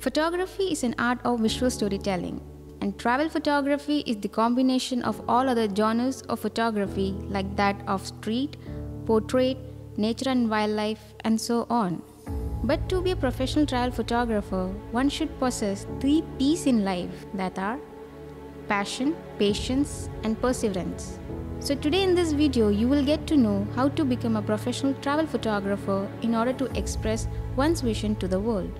Photography is an art of visual storytelling, and travel photography is the combination of all other genres of photography like that of street, portrait, nature and wildlife, and so on. But to be a professional travel photographer, one should possess 3 P's in life, that are passion, patience, and perseverance. So today in this video, you will get to know how to become a professional travel photographer in order to express one's vision to the world.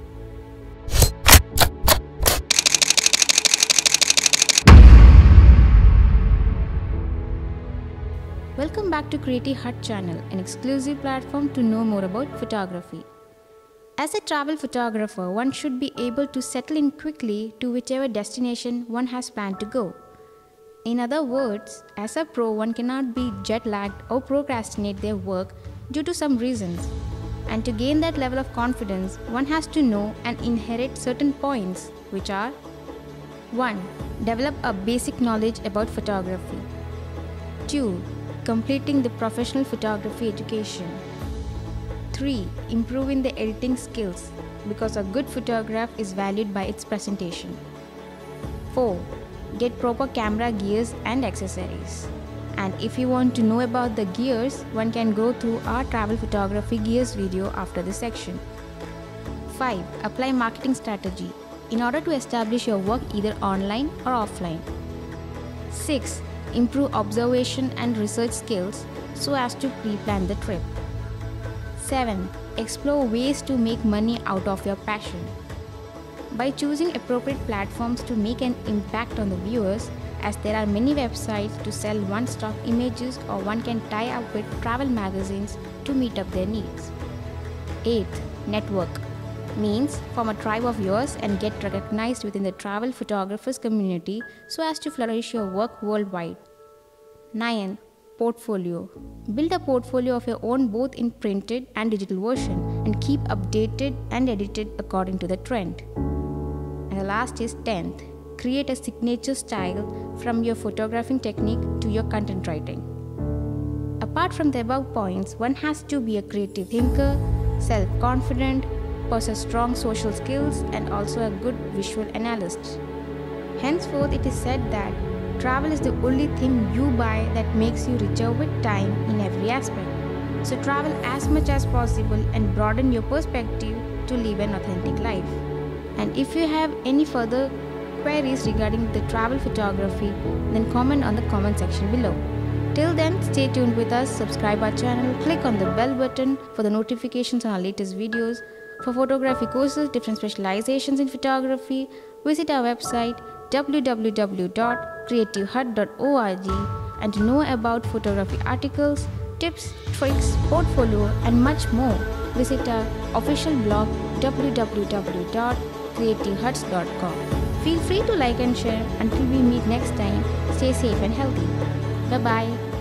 Welcome back to Creative Hut channel, an exclusive platform to know more about photography. As a travel photographer, one should be able to settle in quickly to whichever destination one has planned to go. In other words, as a pro, one cannot be jet-lagged or procrastinate their work due to some reasons. And to gain that level of confidence, one has to know and inherit certain points, which are 1. Develop a basic knowledge about photography. 2. Completing the professional photography education. 3. Improving the editing skills, because a good photograph is valued by its presentation. 4. Get proper camera gears and accessories. And if you want to know about the gears, one can go through our travel photography gears video after this section. 5. Apply marketing strategy in order to establish your work either online or offline. 6. Improve observation and research skills so as to pre-plan the trip. 7. Explore ways to make money out of your passion. By choosing appropriate platforms to make an impact on the viewers, as there are many websites to sell one-stock images, or one can tie up with travel magazines to meet up their needs. 8. Network means form a tribe of yours and get recognized within the travel photographers community so as to flourish your work worldwide. 9. Portfolio. Build a portfolio of your own both in printed and digital version and keep updated and edited according to the trend. And the last is 10th. Create a signature style from your photographing technique to your content writing. Apart from the above points, one has to be a creative thinker, self-confident, possess strong social skills, and also a good visual analyst. Henceforth, it is said that travel is the only thing you buy that makes you richer with time in every aspect. So travel as much as possible and broaden your perspective to live an authentic life. And if you have any further queries regarding the travel photography, then comment on the comment section below. Till then, stay tuned with us, subscribe our channel, click on the bell button for the notifications on our latest videos. For photography courses, different specializations in photography, visit our website www.creativehut.org, and to know about photography articles, tips, tricks, portfolio and much more, visit our official blog www.creativehuts.com. Feel free to like and share. Until we meet next time, stay safe and healthy. Bye-bye.